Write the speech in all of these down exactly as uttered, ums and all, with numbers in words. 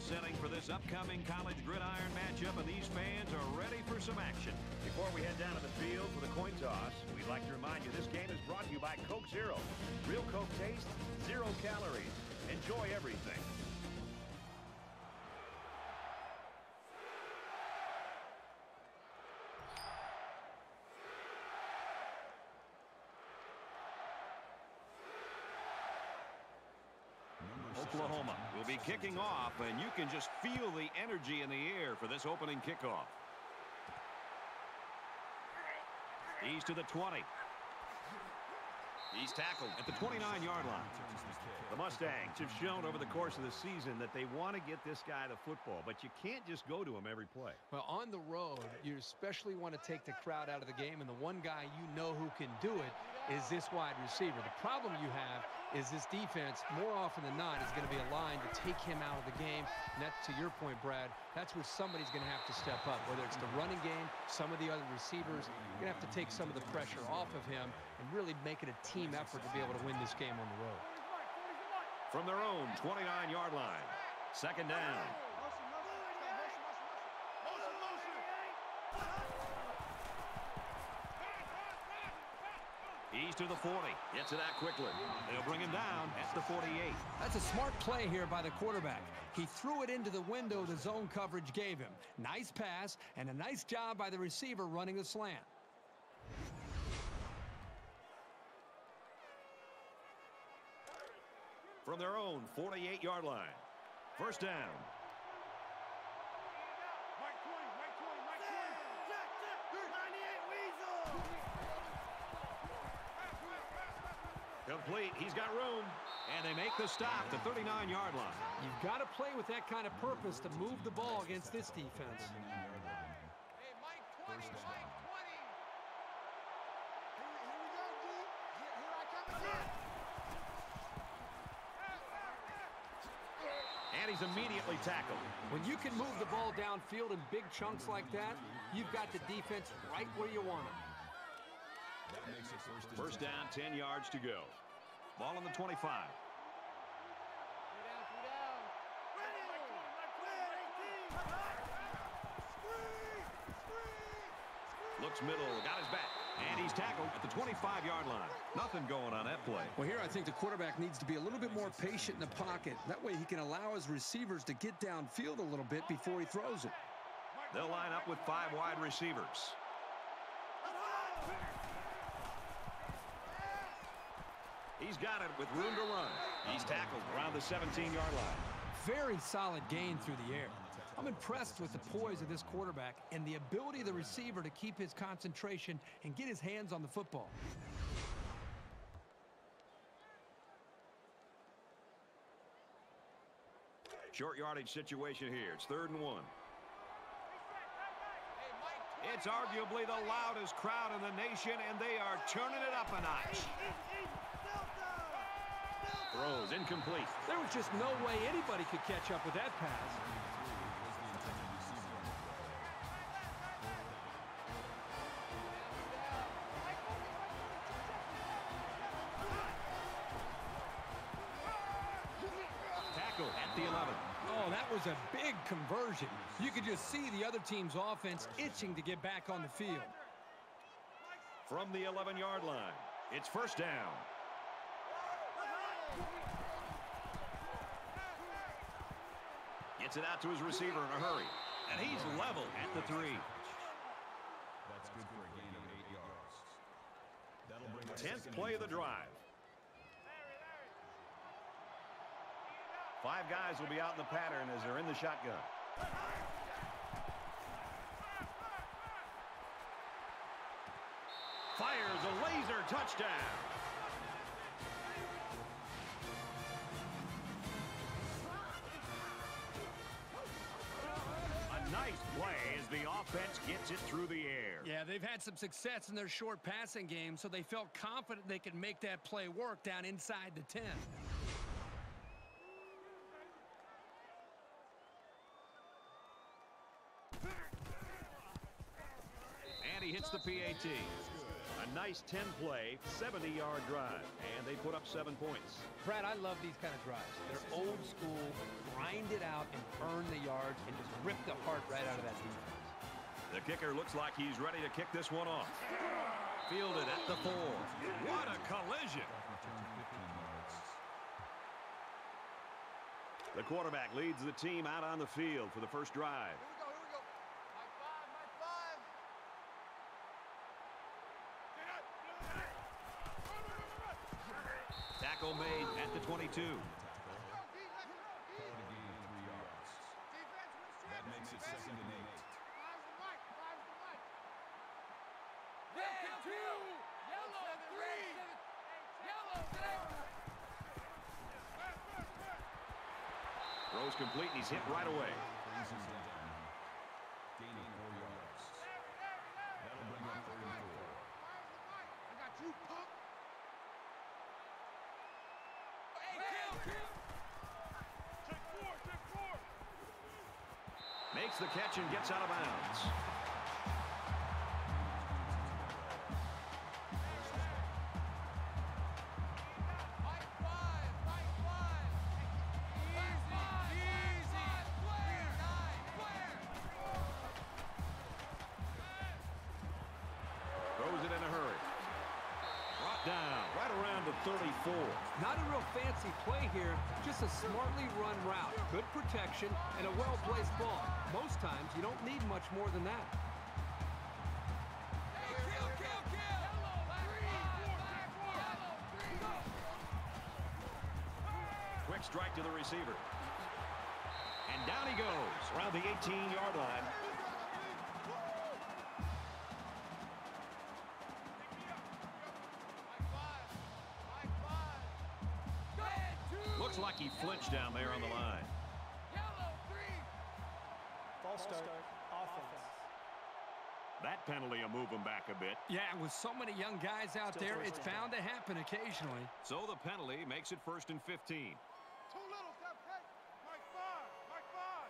setting for this upcoming college gridiron matchup, and these fans are ready for some action. Before we head down to the field for the coin toss, we'd like to remind you this game is brought to you by Coke Zero. Real Coke taste, zero calories. Enjoy everything. Oklahoma will be kicking off, and you can just feel the energy in the air for this opening kickoff. He's to the twenty. He's tackled at the twenty-nine yard line. The Mustangs have shown over the course of the season that they want to get this guy the football, but you can't just go to him every play. Well, on the road, you especially want to take the crowd out of the game, and the one guy you know who can do it is this wide receiver. The problem you have is this defense, more often than not, is going to be aligned to take him out of the game. And that's, to your point, Brad, that's where somebody's going to have to step up, whether it's the running game, some of the other receivers. You're going to have to take some of the pressure off of him and really make it a team effort to be able to win this game on the road. From their own twenty-nine yard line, second down. He's to the forty. Gets it out quickly. They'll bring him down at the forty-eight. That's a smart play here by the quarterback. He threw it into the window the zone coverage gave him. Nice pass and a nice job by the receiver running the slant. From their own forty-eight yard line, first down. Complete. He's got room. And they make the stop, the thirty-nine yard line. You've got to play with that kind of purpose to move the ball against this defense. Hey, Mike twenty, Mike twenty. Here we go, G. Here, here I come again. And he's immediately tackled. When you can move the ball downfield in big chunks like that, you've got the defense right where you want it. First down, ten yards to go. Ball on the twenty-five. Looks middle, got his back. And he's tackled at the twenty-five yard line. Nothing going on that play. Well, here I think the quarterback needs to be a little bit more patient in the pocket. That way he can allow his receivers to get downfield a little bit before he throws it. They'll line up with five wide receivers. He's got it with room to run. He's tackled around the seventeen yard line. Very solid gain through the air. I'm impressed with the poise of this quarterback and the ability of the receiver to keep his concentration and get his hands on the football. Short yardage situation here. It's third and one. It's arguably the loudest crowd in the nation, and they are turning it up a notch. Throws incomplete. There was just no way anybody could catch up with that pass. Tackle at the eleven. Oh, that was a big conversion. You could just see the other team's offense itching to get back on the field. From the eleven yard line, it's first down. Gets it out to his receiver in a hurry. And he's level at the three. That's good for a gain of eight yards. That'll bring us Tenth play of the drive. Five guys will be out in the pattern as they're in the shotgun. Fires a laser touchdown. A nice play as the offense gets it through the air. Yeah, they've had some success in their short passing game, so they felt confident they could make that play work down inside the ten. And he hits the P A T. A nice ten play, seventy yard drive, and they put up seven points. Brad, I love these kind of drives. They're old school, grind it out, out and earn the yards and just rip the heart right out of that defense. The kicker looks like he's ready to kick this one off. Fielded at the four. What a collision. The quarterback leads the team out on the field for the first drive. Here we go, here we go. High five, high five. Tackle made at the twenty-two. Let's go, D, let's go, D. Call to gain three yards. Defense wins That makes it second and eight. Five's the mic, five's the mic. Red two, yellow three, yellow six. Throws complete, and he's hit right away. Brings him down. Gaining four yards. That'll bring up third and four. Five's the mic. I got you, punk. Makes the catch and gets out of bounds. Mike five, Mike five. Easy, easy. Clear, nine, clear. Throws it in a hurry. Brought down right around the thirty-four. Not a real fancy play here, just a smartly run route. Good protection and a well-placed ball. Most times, you don't need much more than that. Hey, kill, kill, kill. Yellow three, five, yellow three. Quick strike to the receiver. And down he goes around the eighteen-yard line. Mike five, Mike five. Red two, Looks like he flinched down there on the line. yellow three. False start, offense. That penalty will move him back a bit. Yeah, with so many young guys out there, it's bound to happen occasionally. So the penalty makes it first and fifteen. Too little, step back. Mike five, Mike five.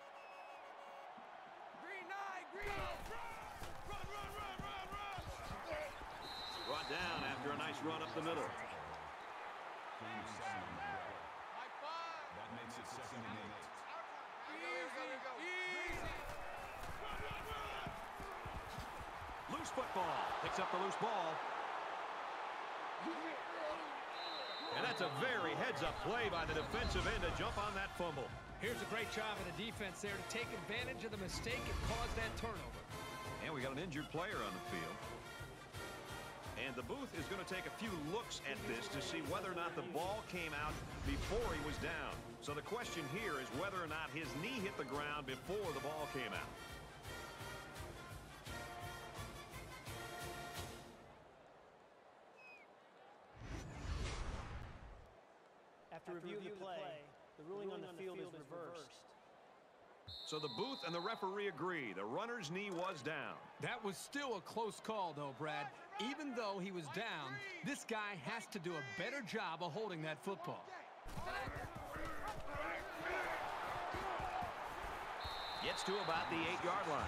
Green nine, green. Run, run, run, run, run. Brought down after a nice run up the middle. Gain of seven on the play. Mike five. That makes it second and eight. Easy, easy. Loose football. Picks up the loose ball. And that's a very heads-up play by the defensive end to jump on that fumble. Here's a great job of the defense there to take advantage of the mistake and cause that turnover. And we got an injured player on the field. And the booth is going to take a few looks at this to see whether or not the ball came out before he was down. So the question here is whether or not his knee hit the ground before the ball came out. After reviewing the play, the ruling on the field is reversed. So the booth and the referee agree. The runner's knee was down. That was still a close call, though, Brad. Even though he was down, this guy has to do a better job of holding that football. Gets to about the eight-yard line.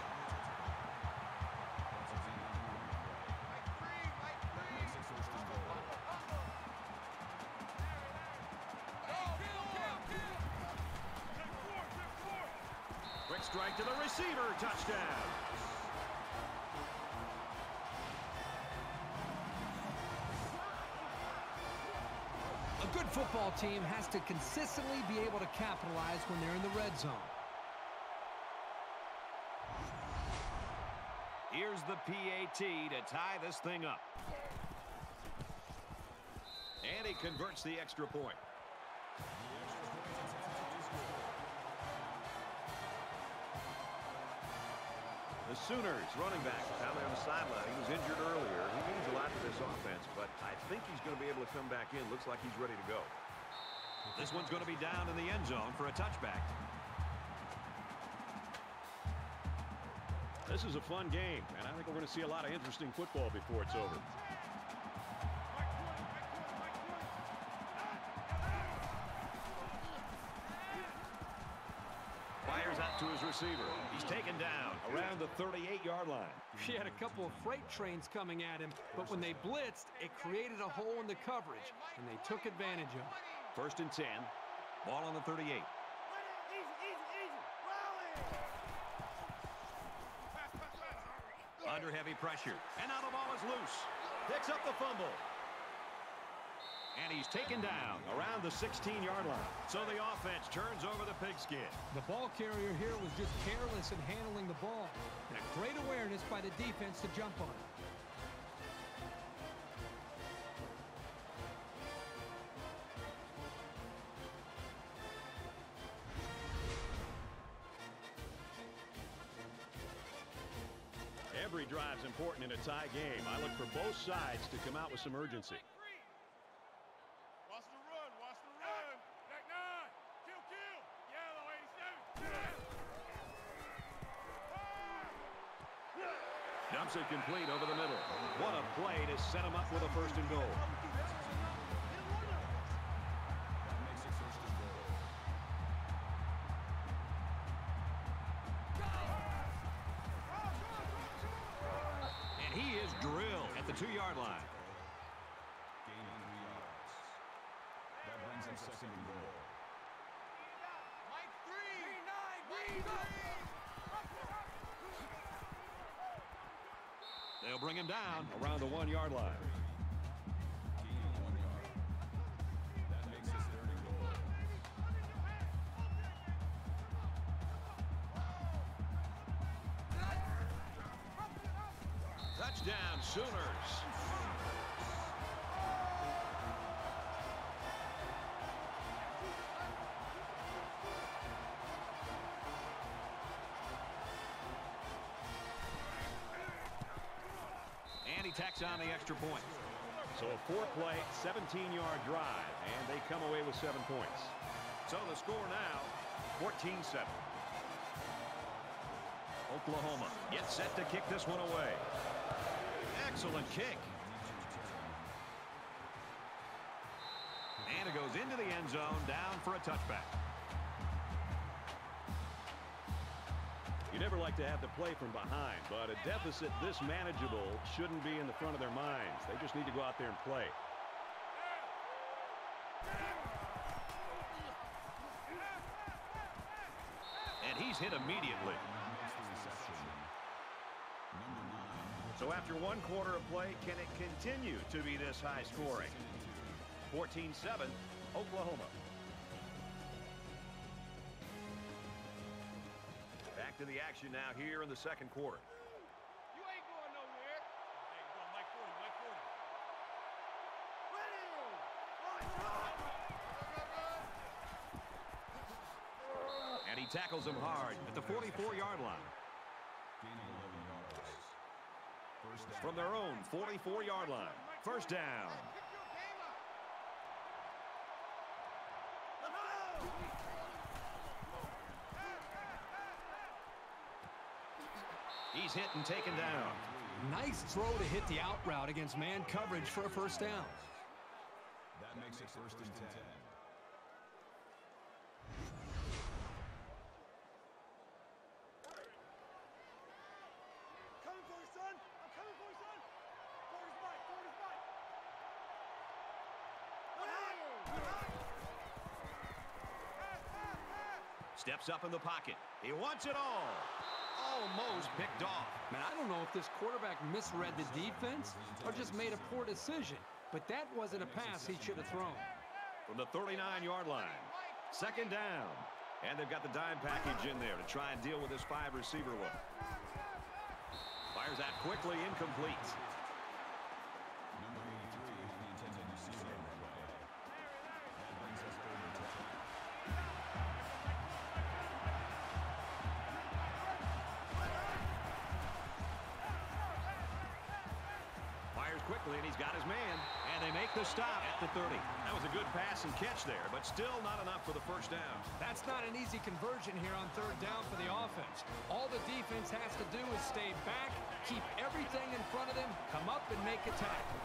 Quick strike to the receiver. Touchdown. A good football team has to consistently be able to capitalize when they're in the red zone. Here's the P A T to tie this thing up. And he converts the extra point. The Sooners running back down there on the sideline. He was injured earlier. He means a lot to this offense, but I think he's going to be able to come back in. Looks like he's ready to go. This one's going to be down in the end zone for a touchback. This is a fun game, and I think we're going to see a lot of interesting football before it's over. Fires out to his receiver. He's taken down around the thirty-eight-yard line. He had a couple of freight trains coming at him, but when they blitzed, it created a hole in the coverage, and they took advantage of it. First and ten. Ball on the thirty-eight. Easy, easy, easy. Rally. Under heavy pressure. And now the ball is loose. Picks up the fumble. And he's taken down around the sixteen-yard line. So the offense turns over the pigskin. The ball carrier here was just careless in handling the ball. And a great awareness by the defense to jump on it. Every drive's important in a tie game. I look for both sides to come out with some urgency. Watch the run, watch the run. Back nine. Kill, kill. Yellow, eighty-seven. Dumps it complete over the middle. What a play to set him up with a first and goal. That makes it first and goal. And he is drilled at the two-yard line. Gaining three yards. That brings up second and goal. Mike three. Nine. Green three. They'll bring him down around the one-yard line. Gaining one yard. That makes it third and goal. Touchdown, Sooners. And he tacks on the extra point. So a four-play, seventeen-yard drive, and they come away with seven points. So the score now, fourteen seven. Oklahoma gets set to kick this one away. Excellent kick. And it goes into the end zone, down for a touchback. You never like to have to play from behind, but a deficit this manageable shouldn't be in the front of their minds. They just need to go out there and play. And he's hit immediately. So after one quarter of play, can it continue to be this high scoring? fourteen seven, Oklahoma. Back to the action now here in the second quarter. You ain't going nowhere. Hey, go on, Mike forty, Mike forty. And he tackles him hard at the forty-four-yard line. Gaining eleven yards. First down. From their own forty-four-yard line. First down. He's hit and taken down. Nice throw to hit the out route against man coverage for a first down. That makes it first and ten. Coming for you, son. I'm coming for you, son. Forty's mine. Forty's mine. Steps up in the pocket. He wants it all. Almost picked off. Man, I don't know if this quarterback misread the defense or just made a poor decision, but that wasn't a pass he should have thrown. From the thirty-nine-yard line. Second down. And they've got the dime package in there to try and deal with this five receiver look. Fires out quickly, incomplete. Number eighty-three, the intended receiver on the way. That brings us third and ten. Fires quickly, and he's got his man. And they make the stop at the thirty. That was a good pass and catch there, but still not enough for the first down. That's not an easy conversion here on third down for the offense. All the defense has to do is stay back, keep everything in front of them, come up and make a tackle.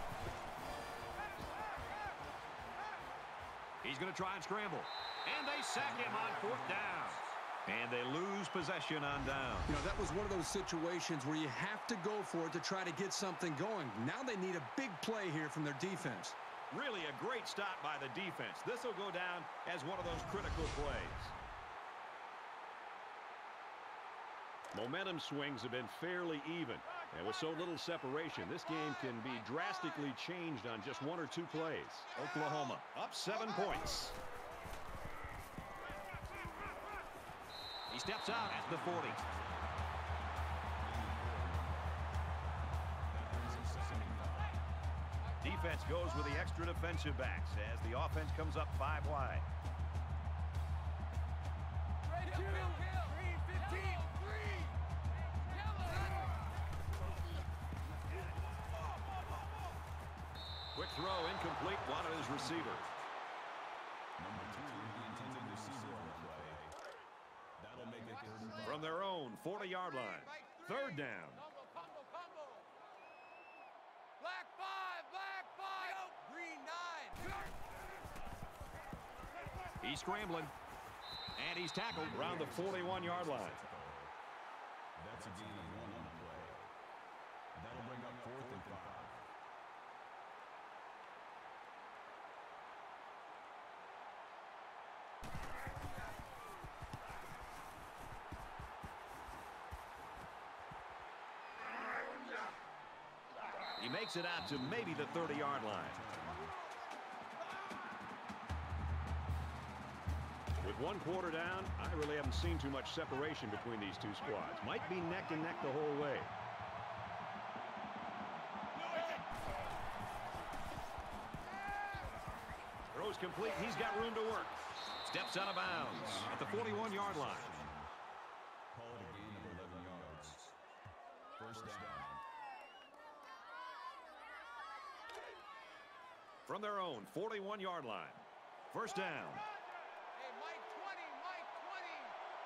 He's going to try and scramble. And they sack him on fourth down. And they lose possession on down. You know, that was one of those situations where you have to go for it to try to get something going. Now they need a big play here from their defense. Really a great stop by the defense. This will go down as one of those critical plays. Momentum swings have been fairly even. And with so little separation, this game can be drastically changed on just one or two plays. Oklahoma up seven points. He steps out at the forty. Defense goes with the extra defensive backs as the offense comes up five wide. Quick throw, incomplete, one of his receivers. Number two, the intended receiver on the play. That'll make it third and five. From their own forty-yard line. Third down. Combo, combo, combo. Black five, black five. Green nine. He's scrambling. And he's tackled around the forty-one-yard line. That's a gain of one on the play. That'll bring up fourth and five. He makes it out to maybe the thirty-yard line. With one quarter down, I really haven't seen too much separation between these two squads. Might be neck and neck the whole way. Throws complete. He's got room to work. Steps out of bounds at the forty-one-yard line. Call it a gain of eleven yards. First down. From their own forty-one-yard line. First down. Hey, Mike twenty, Mike twenty.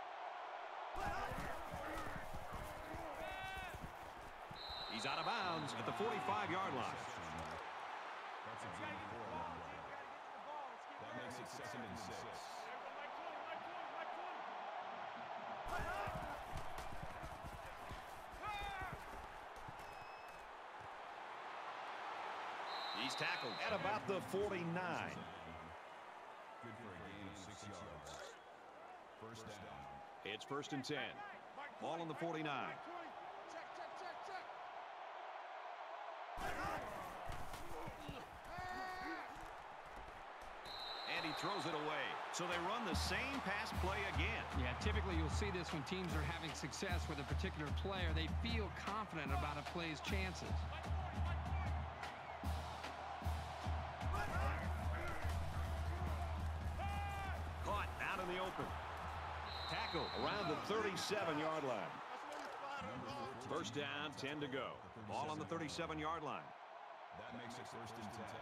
He's out of bounds at the forty-five-yard line. That's a gain of four on the play. That makes it second and six. He's tackled at about the forty-nine. Good for a gain of six yards. First down. It's first and ten. Ball on the forty-nine. Check, check, check, check. And he throws it away. So they run the same pass play again. Yeah, typically you'll see this when teams are having success with a particular player. They feel confident about a play's chances. Caught out in the open. Tackle around the thirty-seven-yard line. First down, ten to go. Ball on the thirty-seven-yard line. That makes it first and ten.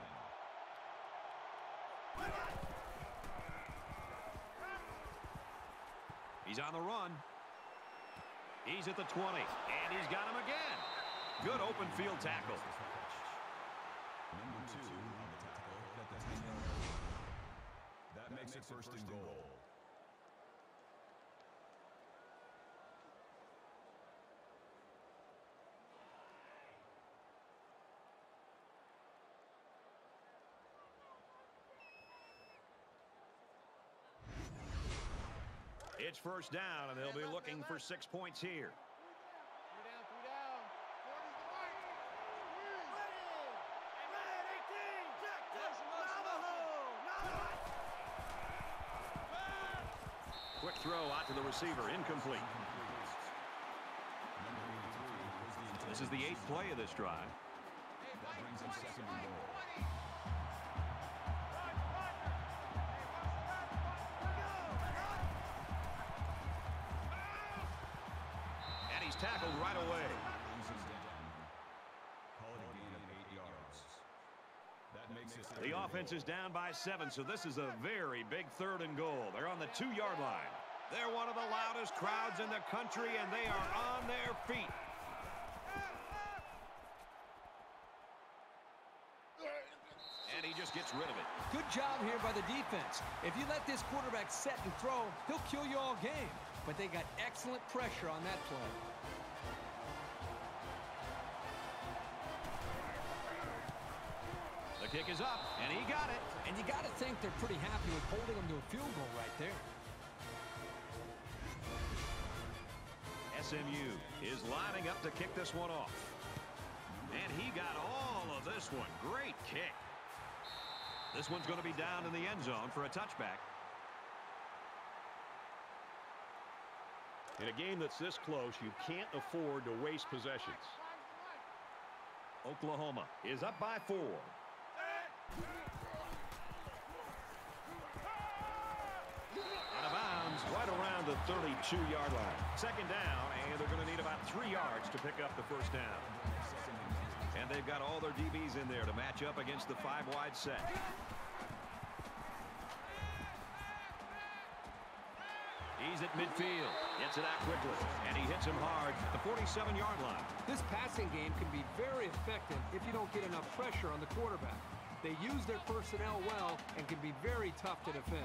He's on the run. He's at the twenty, and he's got him again. Good open field tackle. Number two on the tackle at the ten-yard line. That makes it first and goal. It's first down, and they'll be looking for six points here. Three down, three down. forty's the mark. Quick throw out to the receiver, incomplete. Number eighty-three was the intended. This is the eighth play of this drive. That brings him second and goal. And he's tackled right away. Brings him down. Call it a gain of eight yards. That makes it The offense is down by seven, so this is a very big third and goal. They're on the two-yard line. They're one of the loudest crowds in the country, and they are on their feet. And he just gets rid of it. Good job here by the defense. If you let this quarterback set and throw, he'll kill you all game. But they got excellent pressure on that play. The kick is up, and he got it. And you got to think they're pretty happy with holding them to a field goal right there. S S M U is lining up to kick this one off. And he got all of this one. Great kick. This one's going to be down in the end zone for a touchback. In a game that's this close, you can't afford to waste possessions. Oklahoma is up by four. Out of bounds, right around the thirty-two yard line. Second down, and they're going to need about three yards to pick up the first down. And they've got all their D Bs in there to match up against the five-wide set. He's at midfield. Gets it out quickly. And he hits him hard at the forty-seven yard line. This passing game can be very effective if you don't get enough pressure on the quarterback. They use their personnel well and can be very tough to defend.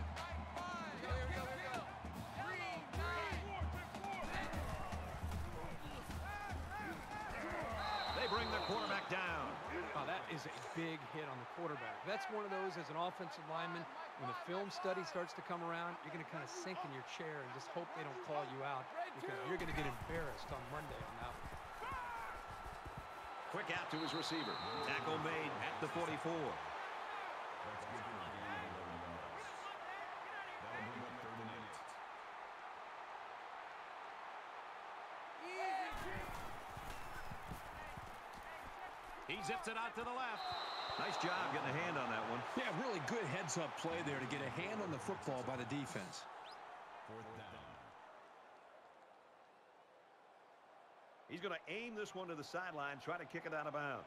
They bring their quarterback down. Oh, that is a big hit on the quarterback. That's one of those as an offensive lineman, when the film study starts to come around, you're going to kind of sink in your chair and just hope they don't call you out, because you're going to get embarrassed on Monday on that one. Quick out to his receiver. Tackle made at the forty-four. That's good for a gain of eleven yards. That'll bring up third and eight. He zips it out to the left. Nice job getting a hand on that one. Yeah, really good heads-up play there to get a hand on the football by the defense. Fourth down. He's going to aim this one to the sideline, try to kick it out of bounds.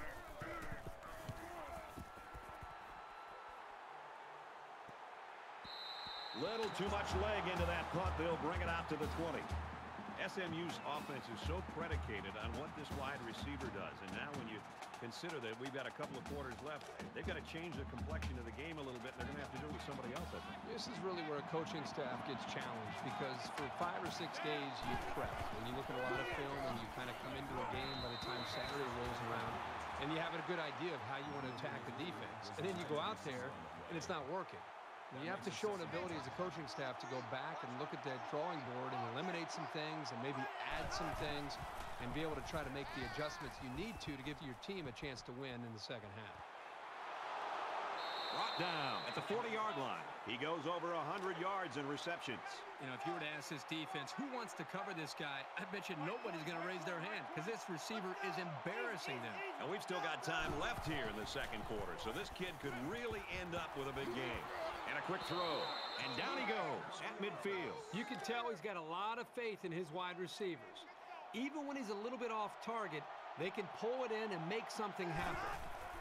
Little too much leg into that punt. They'll bring it out to the twenty. S M U's offense is so predicated on what this wide receiver does. And now when you consider that we've got a couple of quarters left, they've got to change the complexion of the game a little bit. And they're going to have to do it with somebody else, I think. This is really where a coaching staff gets challenged, because for five or six days you prep. When you look at a lot of film and you kind of come into a game by the time Saturday rolls around, and you have a good idea of how you want to attack the defense. And then you go out there and it's not working. And you have to show an ability as a coaching staff to go back and look at that drawing board and eliminate some things and maybe add some things and be able to try to make the adjustments you need to to give your team a chance to win in the second half. Brought down at the forty yard line. He goes over one hundred yards in receptions. You know, if you were to ask this defense who wants to cover this guy, I bet you nobody's going to raise their hand, because this receiver is embarrassing them. And we've still got time left here in the second quarter, so this kid could really end up with a big game. And a quick throw. And down he goes at midfield. You can tell he's got a lot of faith in his wide receivers. Even when he's a little bit off target, they can pull it in and make something happen.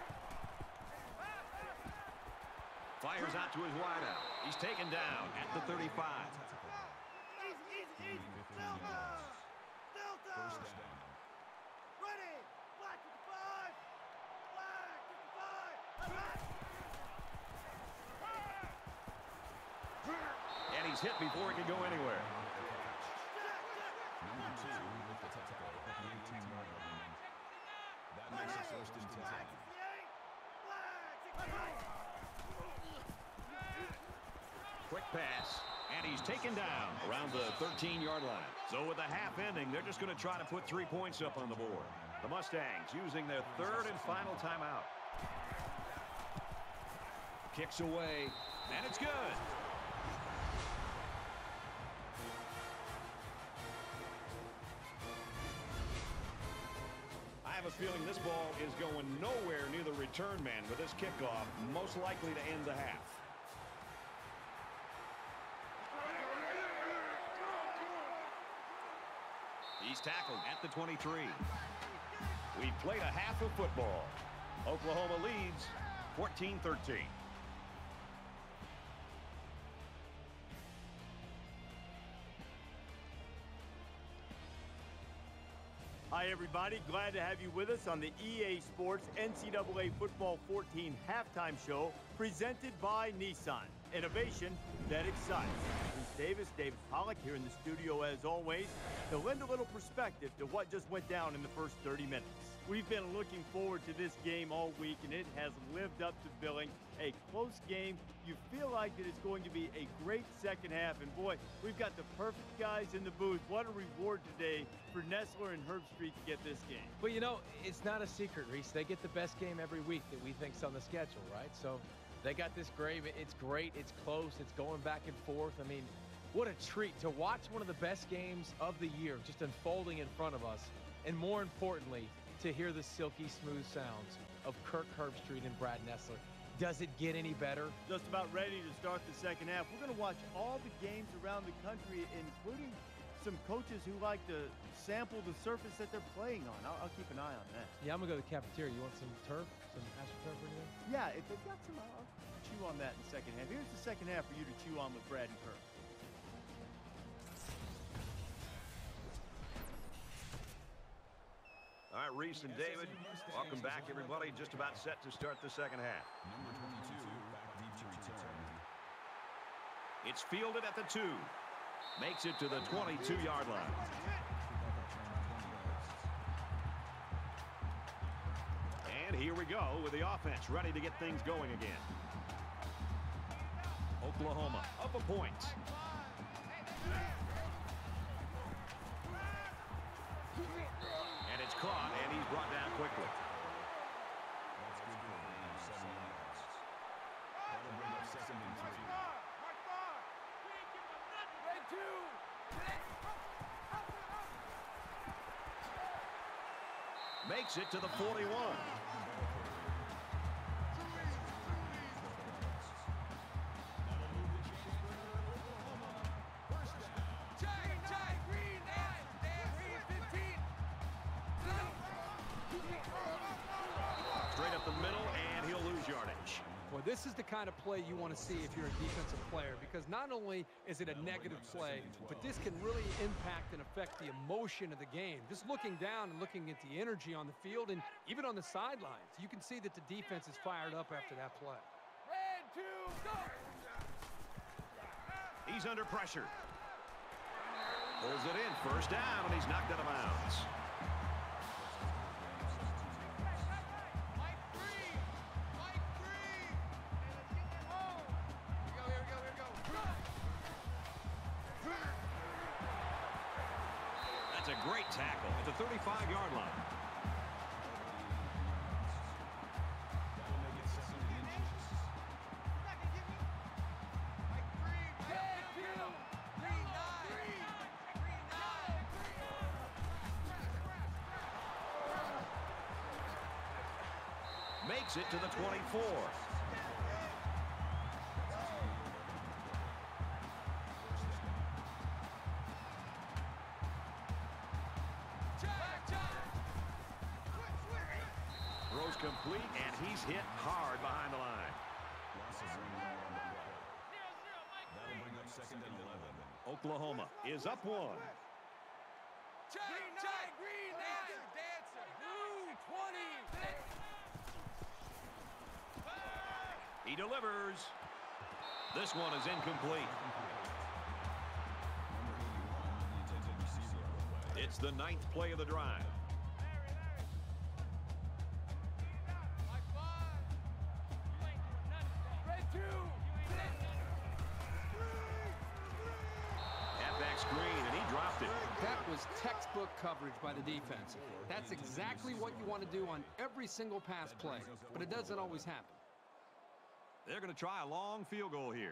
Fires out to his wideout. He's taken down at the thirty-five. Easy, easy, easy. Delta! Delta! First down. Ready! Black fifty-five! Black fifty-five! Black! And he's hit before he can go anywhere. Number two with the tackle at the eighteen yard line. That makes it first and ten. Quick pass, and he's taken down around the thirteen yard line. So with the half ending, they're just going to try to put three points up on the board. The Mustangs using their third and final timeout. Kicks away, and it's good. I have a feeling this ball is going nowhere near the return man with this kickoff, most likely to end the half. He's tackled at the twenty-three. We've played a half of football. Oklahoma leads fourteen thirteen. Hi, everybody. Glad to have you with us on the E A Sports N C double A Football fourteen halftime show presented by Nissan. Innovation that excites. Bruce Davis, David Pollock here in the studio as always to lend a little perspective to what just went down in the first thirty minutes. We've been looking forward to this game all week, and it has lived up to billing. A close game. You feel like that it's going to be a great second half. And, boy, we've got the perfect guys in the booth. What a reward today for Nessler and Herbstreit to get this game. Well, you know, it's not a secret, Reese. They get the best game every week that we think's on the schedule, right? So they got this great. It's great. It's close. It's going back and forth. I mean, what a treat to watch one of the best games of the year just unfolding in front of us. And more importantly, to hear the silky smooth sounds of Kirk Herbstreit and Brad Nessler. Does it get any better? Just about ready to start the second half. We're going to watch all the games around the country, including some coaches who like to sample the surface that they're playing on. I'll, I'll keep an eye on that. Yeah, I'm going to go to the cafeteria. You want some turf? Some AstroTurf or anything? Yeah, if they've got some, I'll chew on that in the second half. Here's the second half for you to chew on with Brad and Kirk. All right, Reese and David, welcome back, everybody. Just about set to start the second half. Number twenty-two, back deep to return. It's fielded at the two. Makes it to the twenty-two-yard line. And here we go with the offense ready to get things going again. Oklahoma up a point. And it's caught, and he's brought down quickly. That's good for him, seven yards. That'll bring up second and three. Makes it to the forty-one. Straight up the middle, and he'll lose yardage. Well, this is the kind of play you want to see if you're a defensive player, because not only is it a negative play, but this can really impact and affect the emotion of the game. Just looking down and looking at the energy on the field and even on the sidelines, you can see that the defense is fired up after that play. Red two, go! He's under pressure. Pulls it in, first down, and he's knocked out of bounds. That's a great tackle at the thirty-five-yard line. Makes it to the twenty-four. Throws complete, and he's hit hard behind the line. Loss of one yard on the play. That'll bring up second and eleven. Oklahoma is up one. Green nine, green dancer, dancer, blue twenty. He delivers. This one is incomplete. Number eighty-one, the intended receiver on the play. It's the ninth play of the drive. Red two. Halfback screen, and he dropped it. That was textbook coverage by the defense. That's exactly what you want to do on every single pass play, but it doesn't always happen. They're going to try a long field goal here.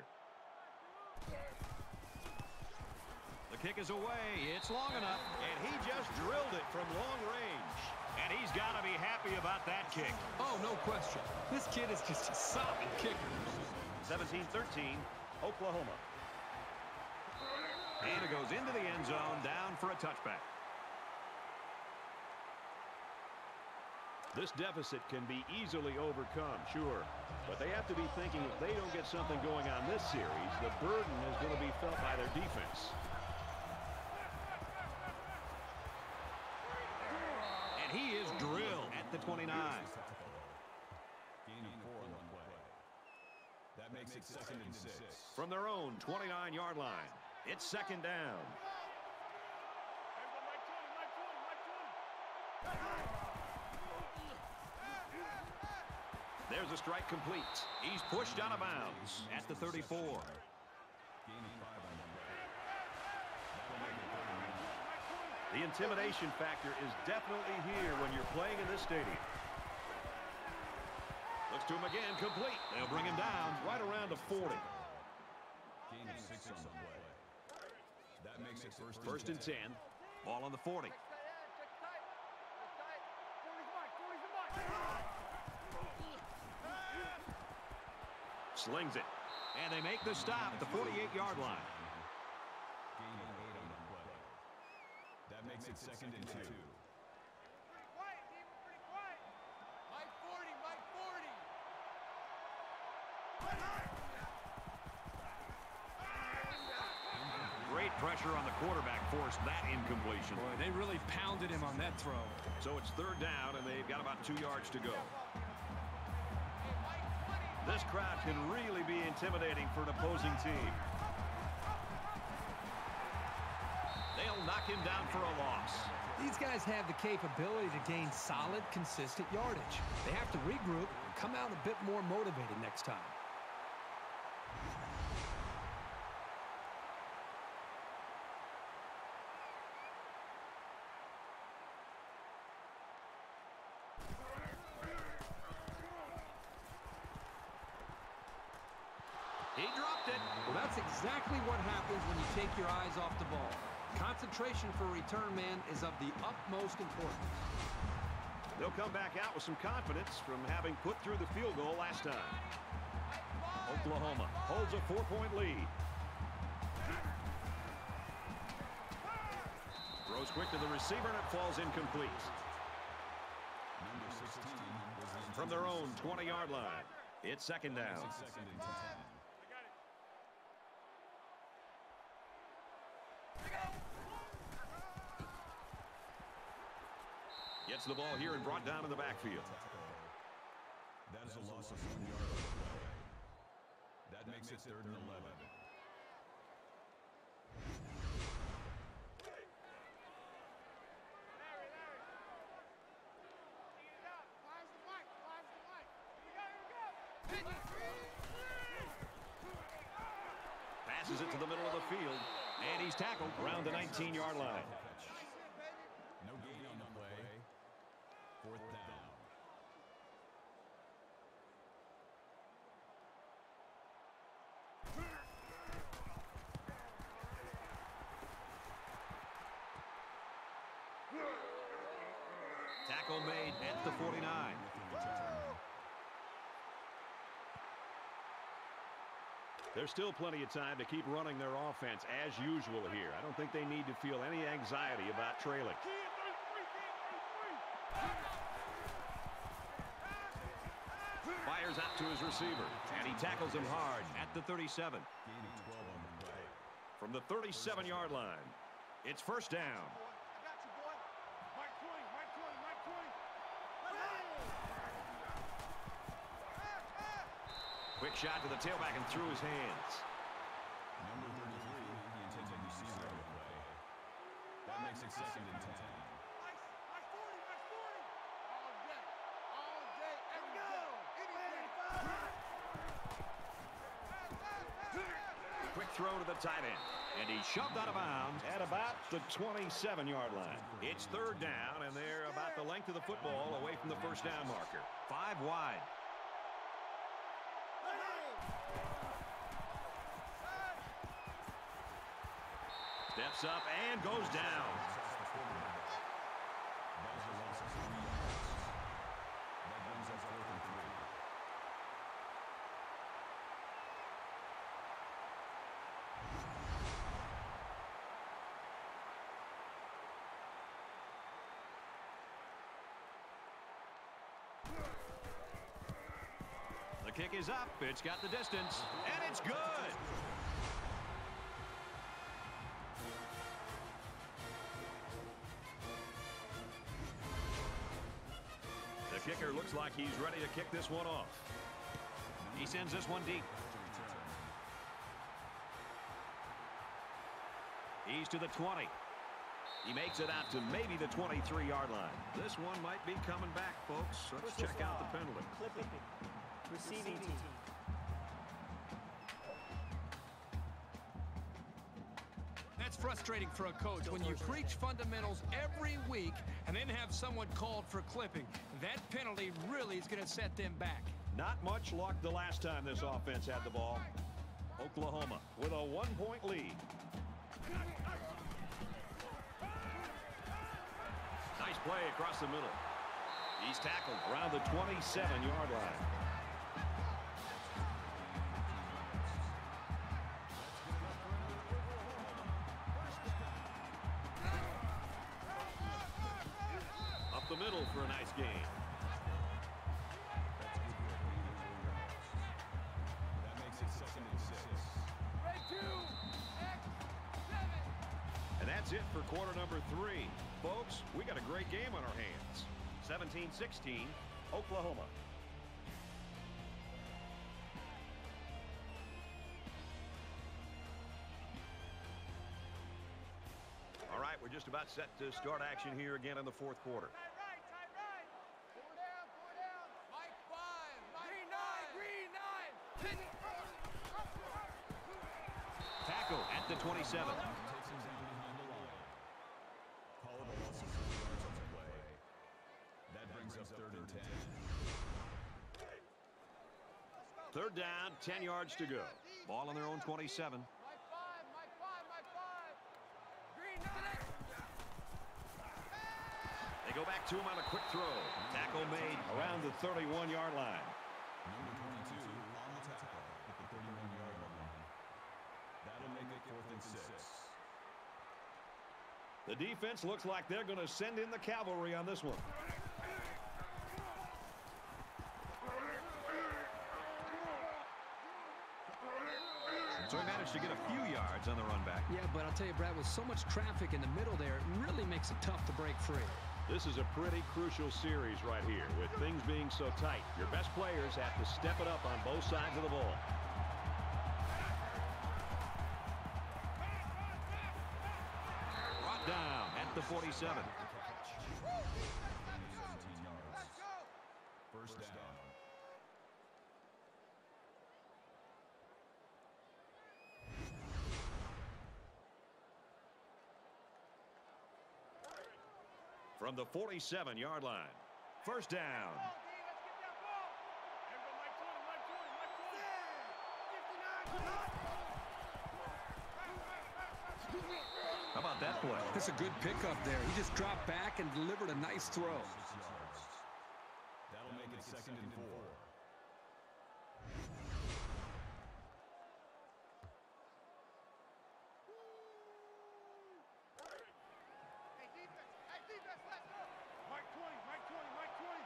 The kick is away. It's long enough, and he just drilled it from long range. And he's got to be happy about that kick. Oh, no question. This kid is just a solid kicker. seventeen thirteen, Oklahoma. And it goes into the end zone, down for a touchback. This deficit can be easily overcome, sure. But they have to be thinking if they don't get something going on this series, the burden is going to be felt by their defense. And he is drilled at the twenty-nine. Gain of four on the play. That makes it second and six. From their own twenty-nine-yard line, it's second down. There's a strike complete. He's pushed out of bounds at the thirty-four. The intimidation factor is definitely here when you're playing in this stadium. Looks to him again, complete. They'll bring him down right around the forty. Gain of six on the play. That makes it first, First and ten. Ball on the forty. Slings it. And they make the stop at the forty-eight yard line. Gain of eight on the play. That makes it second and two. Mike forty, Mike forty. Great pressure on the quarterback forced that incompletion. Boy, they really pounded him on that throw. So it's third down, and they've got about two yards to go. This crowd can really be intimidating for an opposing team. They'll knock him down for a loss. These guys have the capability to gain solid, consistent yardage. They have to regroup and come out a bit more motivated next time. He dropped it. Well, that's exactly what happens when you take your eyes off the ball. Concentration for a return man is of the utmost importance. They'll come back out with some confidence from having put through the field goal last time. Oklahoma holds a four-point lead. Throws quick to the receiver, and it falls incomplete. Number sixteen was From their own twenty yard line, it's second down. second and ten. Gets the ball here and brought down in the backfield. That is a loss of one yard on the play. That makes it third and eleven. Passes it to the middle of the field, and he's tackled around the nineteen yard line. No gain on the play. Fourth down. Tackle made at the forty-nine. There's still plenty of time to keep running their offense as usual here. I don't think they need to feel any anxiety about trailing. Fires out to his receiver, and he tackles him hard at the thirty-seven. Gain of twelve on the play. From the thirty-seven yard line, it's first down. Quick shot to the tailback and through his hands. Number thirty-three, the intended receiver on the play. That makes it second and ten. Quick throw to the tight end, and he's shoved out of bounds at about the twenty-seven yard line. It's third down, and they're about the length of the football away from the first down marker. Five wide. Steps up and goes down. That is a loss of three yards. That brings us fourth and three. The kick is up. It's got the distance, and it's good. The kicker looks like he's ready to kick this one off. He sends this one deep. He's to the twenty. He makes it out to maybe the twenty-three yard line. This one might be coming back, folks. Let's check out the penalty. Clip it. Receiving team. That's frustrating for a coach when you preach fundamentals every week and then have someone called for clipping. That penalty really is going to set them back. Not much luck the last time this offense had the ball. Oklahoma with a one-point lead. Nice play across the middle. He's tackled around the twenty-seven yard line. Up the middle for a nice gain. That makes it second and six. Red two, X seven. And that's it for quarter number three. Folks, we got a great game on our hands. seventeen sixteen, Oklahoma. All right, we're just about set to start action here again in the fourth quarter. Tight right, tight right. Four down, four down. Mike five, Mike green nine, green nine. Tackle at the twenty-seven. Takes him down behind the line. Call it a loss of four yards on the play. That brings up third and ten. Third down, ten yards to go. Ball on their own twenty-seven. Mike five, Mike five, Mike five. Green nine. They go back to him on a quick throw. Tackle made around the thirty-one yard line. Number twenty-two on the tackle at the thirty-one yard line. That'll make it fourth and six. The defense looks like they're going to send in the cavalry on this one. So he managed to get a few yards on the run back. Yeah, but I'll tell you, Brad, with so much traffic in the middle there, it really makes it tough to break free. This is a pretty crucial series right here. With things being so tight, your best players have to step it up on both sides of the ball. Brought down at the forty-seven. seventeen yards. First down. From the forty-seven yard line. First down. Let's get that ball. There go Mike twenty, Mike twenty, Mike twenty. How about that play? That's a good pickup there. He just dropped back and delivered a nice throw. Six yards. That'll make it second and four. Hey, defense. Hey, defense, let's go. Mike twenty, Mike twenty, Mike twenty.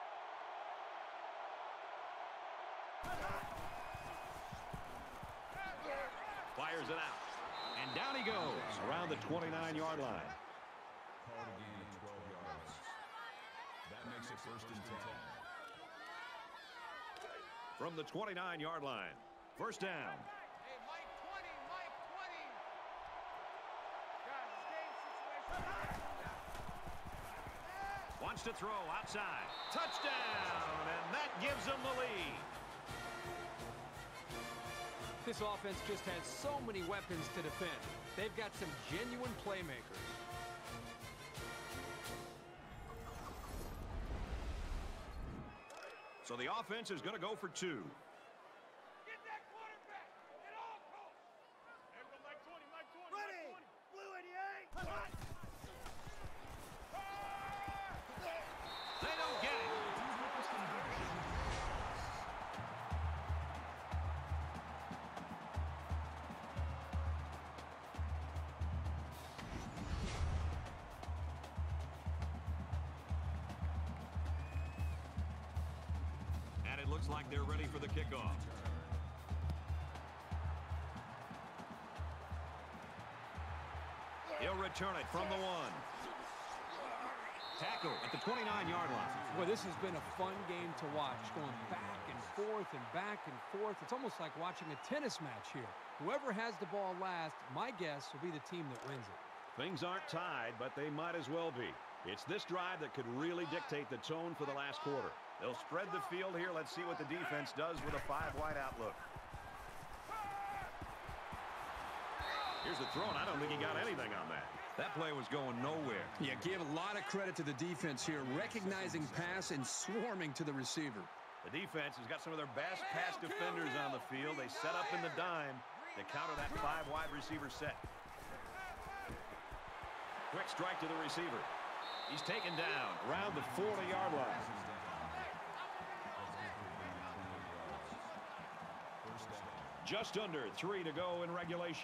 Fires it out. And down he goes around the twenty-nine yard line. Called a gain of twelve yards. That makes it first and ten. From the twenty-nine yard line. First down. Hey, Mike twenty, Mike twenty. Guys, this game situation. Wants to throw outside. Touchdown! And that gives them the lead. This offense just has so many weapons to defend. They've got some genuine playmakers. So the offense is going to go for two. Get that quarterback at all costs. There go Mike twenty, Mike twenty, Ready. Mike twenty. Blue eighty-eight. They don't get it. And it looks like they're ready for the kickoff. He'll return it from the one. Tackle at the twenty-nine yard line. Boy, this has been a fun game to watch, going back and forth and back and forth. It's almost like watching a tennis match here. Whoever has the ball last, my guess, will be the team that wins it. Things aren't tied, but they might as well be. It's this drive that could really dictate the tone for the last quarter. They'll spread the field here. Let's see what the defense does with a five-wide outlook. Here's the throw, and I don't think he got anything on that. That play was going nowhere. Yeah, give a lot of credit to the defense here, recognizing pass and swarming to the receiver. The defense has got some of their best pass defenders on the field. They set up in the dime to counter that five-wide receiver set. Quick strike to the receiver. He's taken down around the forty-yard line. Just under three to go in regulation.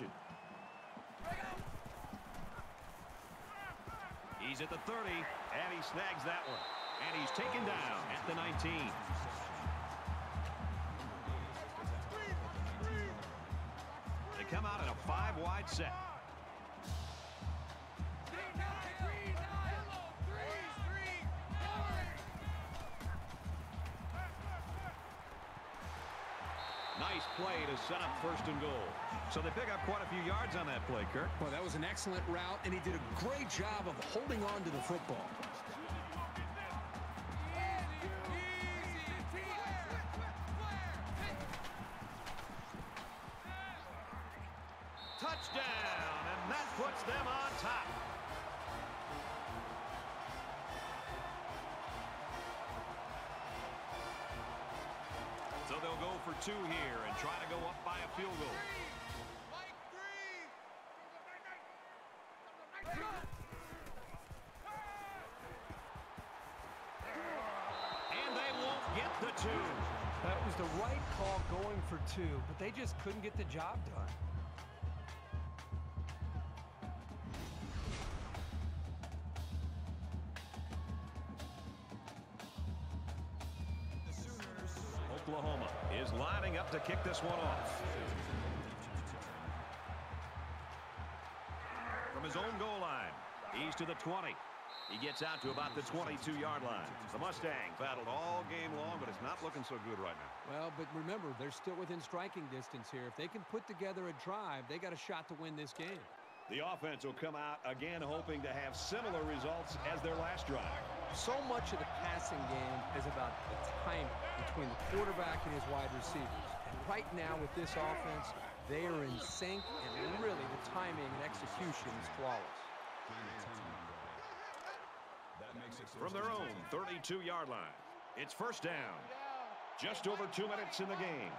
He's at the thirty, and he snags that one. And he's taken down at the nineteen. They come out in a five-wide set. Nice play to set up first and goal. So they pick up quite a few yards on that play, Kirk. Well, that was an excellent route, and he did a great job of holding on to the football. Touchdown, and that puts them on top. So they'll go for two here and try to go up by a field goal. And they won't get the two. That was the right call going for two, but they just couldn't get the job done. Oklahoma is lining up to kick this one off. From his own goal line, he's to the twenty. He gets out to about the twenty-two-yard line. The Mustangs battled all game long, but it's not looking so good right now. Well, but remember, they're still within striking distance here. If they can put together a drive, they got a shot to win this game. The offense will come out again hoping to have similar results as their last drive. So much of the passing game is about the timing between the quarterback and his wide receivers. And right now with this offense, they are in sync, and really the timing and execution is flawless. From their own thirty-two-yard line, it's first down. Just over two minutes in the game.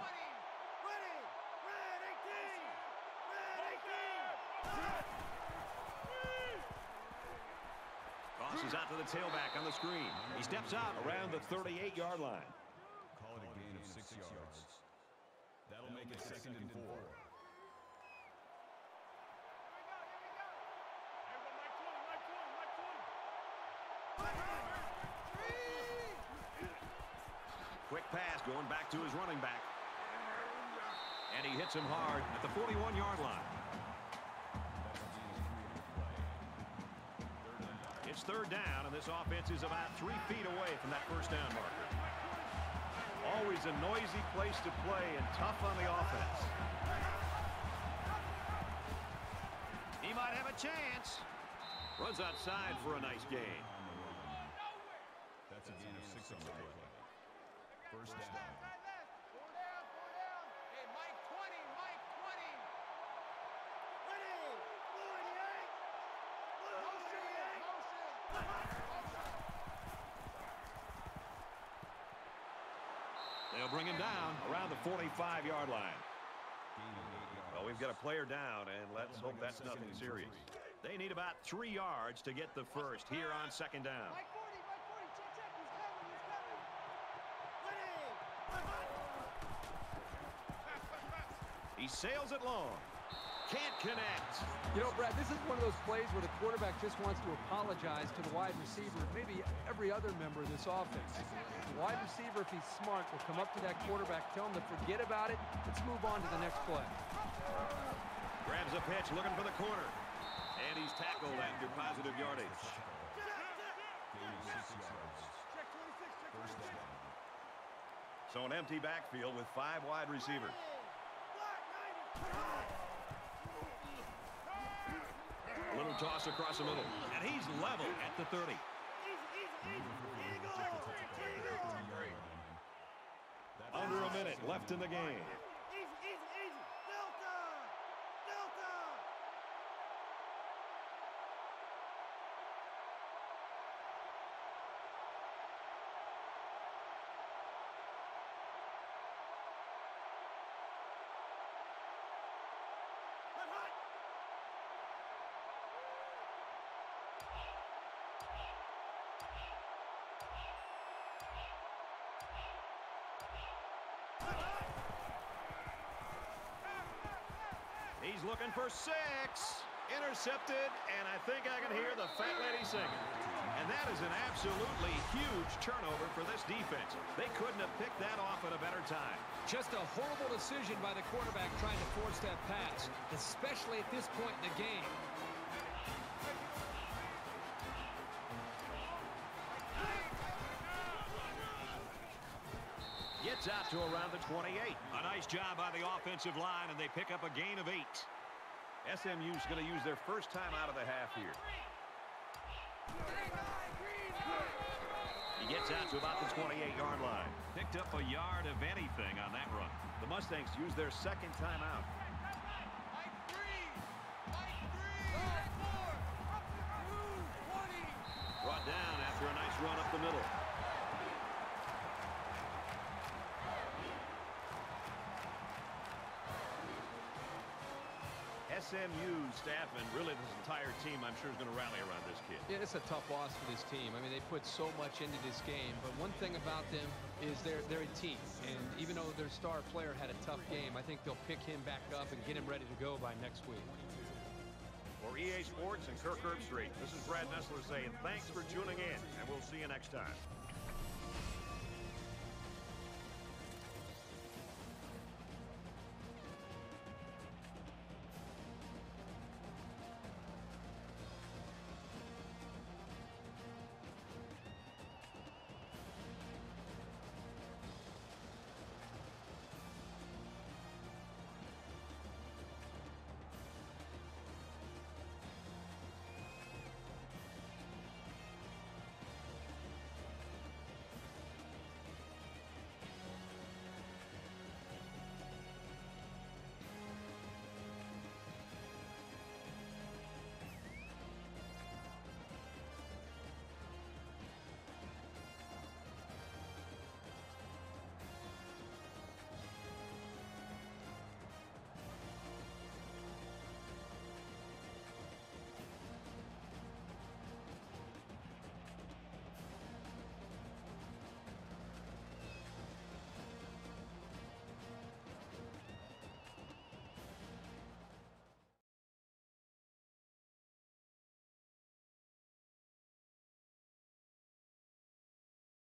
Tosses out to the tailback on the screen. He steps out around the thirty-eight-yard line. Call it a gain of six yards. That'll make it second and four. Quick pass going back to his running back. And he hits him hard at the forty-one-yard line. It's third down, and this offense is about three feet away from that first down marker. Always a noisy place to play and tough on the offense. He might have a chance. Runs outside for a nice gain. That's a gain of six on the play. First down. They'll bring him down around the forty-five-yard line. Well, we've got a player down, and let's hope that's nothing serious. They need about three yards to get the first here on second down. He sails it long. Can't connect. You know, Brad, this is one of those plays where the quarterback just wants to apologize to the wide receiver, maybe every other member of this offense. The wide receiver, if he's smart, will come up to that quarterback, tell him to forget about it. Let's move on to the next play. Grabs a pitch, looking for the corner. And he's tackled after positive yardage. So an empty backfield with five wide receivers. Little toss across the middle, and he's level at the thirty. minute left in the game. Easy, easy, easy. Delta! Delta! Hut, hut! He's looking for six. Intercepted, and I think I can hear the fat lady singing. And that is an absolutely huge turnover for this defense. They couldn't have picked that off at a better time. Just a horrible decision by the quarterback trying to force that pass, especially at this point in the game. Gets out to around the twenty-eight. A nice job by the offensive line, and they pick up a gain of eight. S M U's going to use their first time out of the half here. He gets out to about the twenty-eight yard line. Picked up a yard of anything on that run. The Mustangs use their second time out. Brought down after a nice run up the middle. S M U staff and really this entire team, I'm sure, is going to rally around this kid. Yeah, it's a tough loss for this team. I mean, they put so much into this game, but one thing about them is they're they're a team. And even though their star player had a tough game, I think they'll pick him back up and get him ready to go by next week. For E A Sports and Kirk Herbstreit, this is Brad Nessler saying thanks for tuning in, and we'll see you next time.